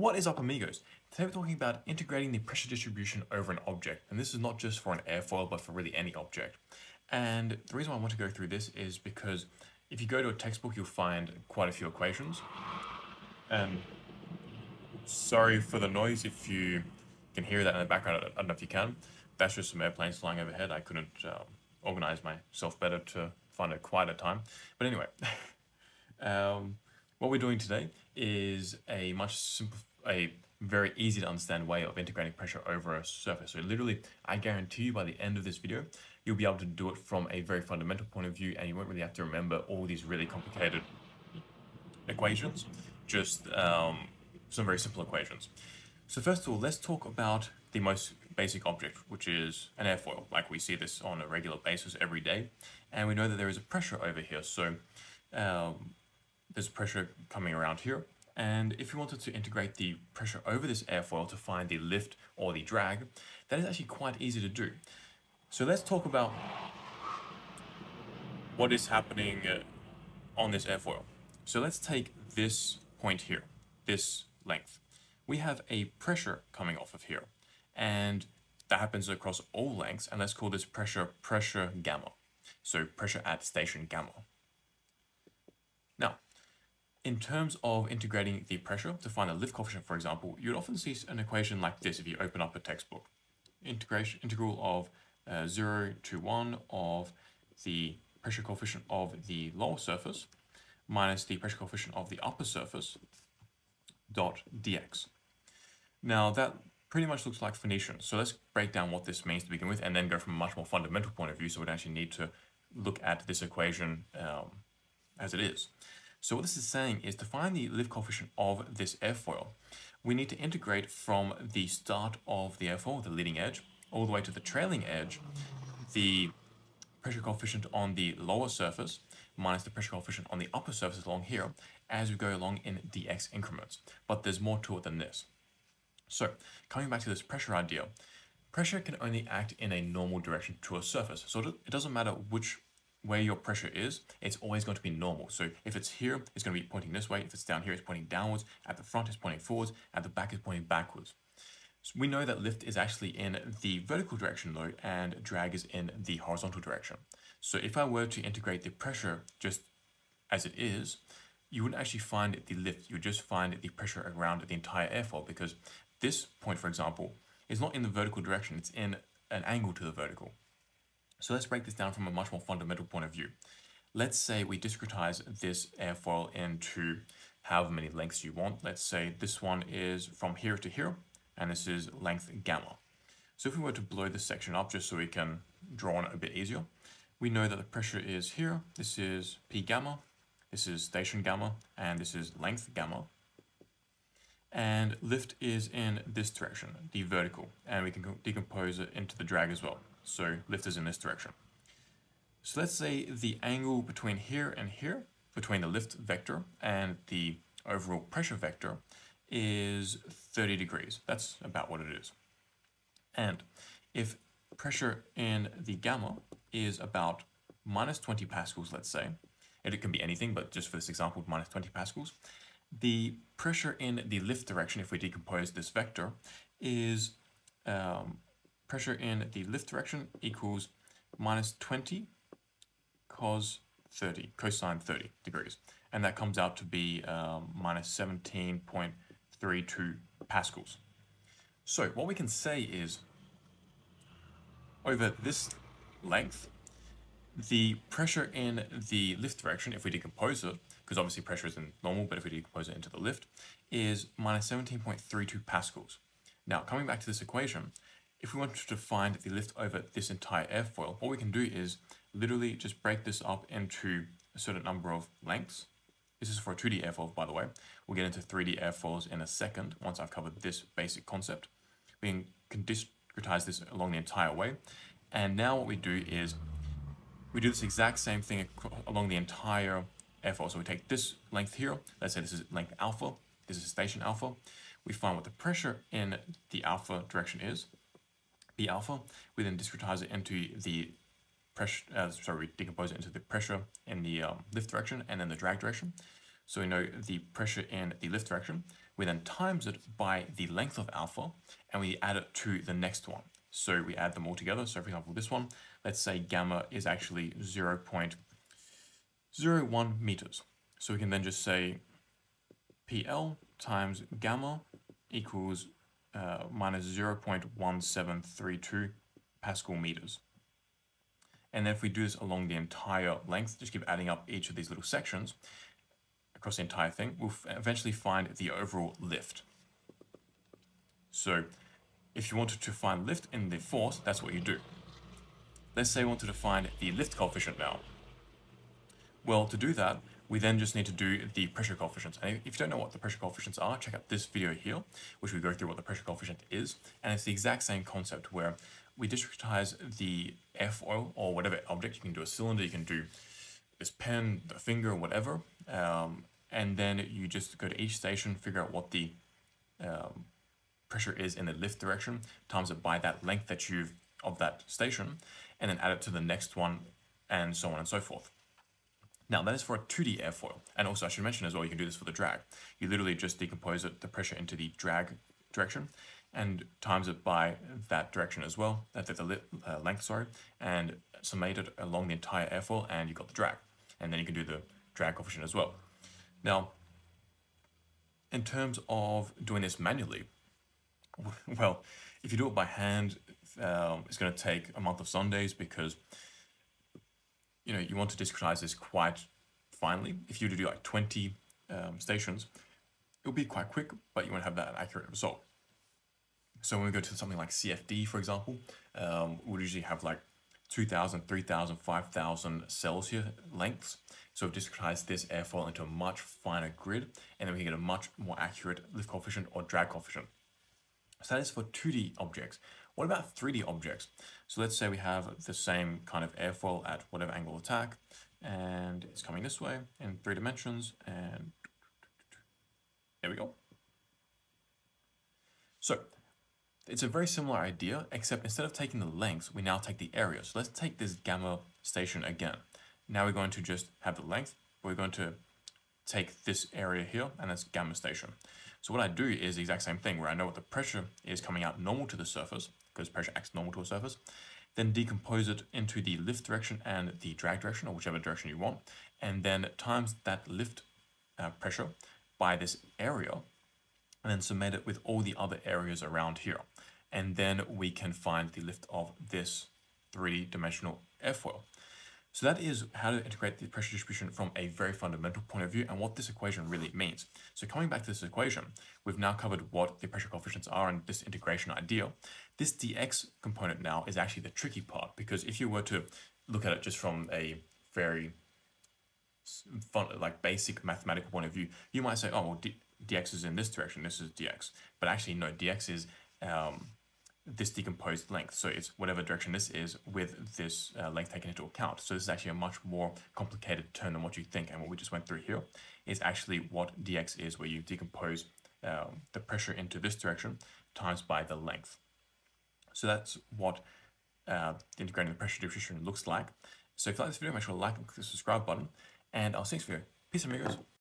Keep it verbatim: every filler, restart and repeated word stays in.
What is up, amigos? Today we're talking about integrating the pressure distribution over an object, and this is not just for an airfoil but for really any object. And the reason why I want to go through this is because if you go to a textbook you'll find quite a few equations. And sorry for the noise if you can hear that in the background. I don't know if you can. That's just some airplanes flying overhead. I couldn't uh, organize myself better to find a quieter time. But anyway, um, what we're doing today is a much simple, a very easy to understand way of integrating pressure over a surface. So literally, I guarantee you by the end of this video, you'll be able to do it from a very fundamental point of view, and you won't really have to remember all these really complicated equations, just um, some very simple equations. So first of all, let's talk about the most basic object, which is an airfoil. Like we see this on a regular basis every day, and we know that there is a pressure over here. So um, there's pressure coming around here. And if you wanted to integrate the pressure over this airfoil to find the lift or the drag, that is actually quite easy to do. So let's talk about what is happening uh, on this airfoil. So let's take this point here, this length. We have a pressure coming off of here, and that happens across all lengths, and let's call this pressure pressure gamma. So pressure at station gamma. Now, in terms of integrating the pressure to find the lift coefficient, for example, you'd often see an equation like this if you open up a textbook. Integration, integral of uh, zero to one of the pressure coefficient of the lower surface minus the pressure coefficient of the upper surface dot dx. Now that pretty much looks like Phoenician. So let's break down what this means to begin with and then go from a much more fundamental point of view, so we'd actually need to look at this equation um, as it is. So what this is saying is to find the lift coefficient of this airfoil, we need to integrate from the start of the airfoil, the leading edge, all the way to the trailing edge, the pressure coefficient on the lower surface minus the pressure coefficient on the upper surface along here as we go along in dx increments. But there's more to it than this. So coming back to this pressure idea, pressure can only act in a normal direction to a surface. So it doesn't matter which where your pressure is, it's always going to be normal. So if it's here, it's going to be pointing this way. If it's down here, it's pointing downwards. At the front, it's pointing forwards. At the back, it's pointing backwards. So we know that lift is actually in the vertical direction though, and drag is in the horizontal direction. So if I were to integrate the pressure just as it is, you wouldn't actually find the lift. You would just find the pressure around the entire airfoil, because this point, for example, is not in the vertical direction. It's in an angle to the vertical. So let's break this down from a much more fundamental point of view. Let's say we discretize this airfoil into however many lengths you want. Let's say this one is from here to here, and this is length gamma. So if we were to blow this section up just so we can draw on it a bit easier, we know that the pressure is here. This is P gamma, this is station gamma, and this is length gamma. And lift is in this direction, the vertical, and we can decompose it into the drag as well. So lift is in this direction. So let's say the angle between here and here, between the lift vector and the overall pressure vector, is thirty degrees. That's about what it is. And if pressure in the gamma is about minus twenty pascals, let's say, and it can be anything, but just for this example, minus twenty pascals, the pressure in the lift direction, if we decompose this vector, is um, pressure in the lift direction equals minus twenty cos thirty, cosine thirty degrees. And that comes out to be um, minus seventeen point three two pascals. So what we can say is, over this length, the pressure in the lift direction, if we decompose it, because obviously pressure is in normal, but if we decompose it into the lift, is minus seventeen point three two pascals. Now, coming back to this equation, if we wanted to find the lift over this entire airfoil, what we can do is literally just break this up into a certain number of lengths. This is for a two D airfoil, by the way. We'll get into three D airfoils in a second once I've covered this basic concept. We can discretize this along the entire way. And now what we do is we do this exact same thing along the entire airfoil. So we take this length here. Let's say this is length alpha. This is station alpha. We find what the pressure in the alpha direction is. B alpha, we then discretize it into the pressure, uh, sorry, we decompose it into the pressure in the um, lift direction and then the drag direction. So we know the pressure in the lift direction. We then times it by the length of alpha, and we add it to the next one. So we add them all together. So for example, this one, let's say gamma is actually zero point zero one meters. So we can then just say P L times gamma equals uh, minus zero point one seven three two Pascal meters. And then if we do this along the entire length, just keep adding up each of these little sections across the entire thing, we'll eventually find the overall lift. So if you wanted to find lift in the force, that's what you do. Let's say we wanted to find the lift coefficient now. Well, to do that, we then just need to do the pressure coefficients. And if you don't know what the pressure coefficients are, check out this video here, which we go through what the pressure coefficient is. And it's the exact same concept where we discretize the airfoil or whatever object. You can do a cylinder, you can do this pen, the finger, whatever. Um, and then you just go to each station, figure out what the um, pressure is in the lift direction, times it by that length that you've of that station, and then add it to the next one, and so on and so forth. Now that is for a two D airfoil. And also I should mention as well, you can do this for the drag. You literally just decompose it, the pressure into the drag direction, and times it by that direction as well, that the uh, length, sorry, and summate it along the entire airfoil, and you got the drag. And then you can do the drag coefficient as well. Now, in terms of doing this manually, well, if you do it by hand, um, it's going to take a month of Sundays because you know you want to discretize this quite finely. If you were to do like twenty um, stations, it'll be quite quick, but you won't have that accurate result. So when we go to something like C F D, for example, um, we'll usually have like two thousand, three thousand, five thousand cells here, lengths. So we've discretized this airfoil into a much finer grid, and then we can get a much more accurate lift coefficient or drag coefficient. So that is for two D objects. What about three D objects? So let's say we have the same kind of airfoil at whatever angle of attack, and it's coming this way in three dimensions, and there we go. So it's a very similar idea, except instead of taking the lengths, we now take the area. So let's take this gamma station again. Now we're going to just have the length. We're going to take this area here, and that's gamma station. So what I do is the exact same thing, where I know what the pressure is coming out normal to the surface, because pressure acts normal to a surface, then decompose it into the lift direction and the drag direction, or whichever direction you want, and then times that lift uh, pressure by this area, and then summate it with all the other areas around here. And then we can find the lift of this three-dimensional airfoil. So that is how to integrate the pressure distribution from a very fundamental point of view and what this equation really means. So coming back to this equation, we've now covered what the pressure coefficients are and this integration idea. This dx component now is actually the tricky part, because if you were to look at it just from a very fun, like basic mathematical point of view, you might say, oh, well, D dx is in this direction, this is dx. But actually, no, dx is um, this decomposed length. So it's whatever direction this is with this uh, length taken into account. So this is actually a much more complicated term than what you think. And what we just went through here is actually what dx is, where you decompose um, the pressure into this direction times by the length. So that's what uh, integrating the pressure distribution looks like. So if you like this video, make sure to like and click the subscribe button. And I'll see you next video. Peace, amigos.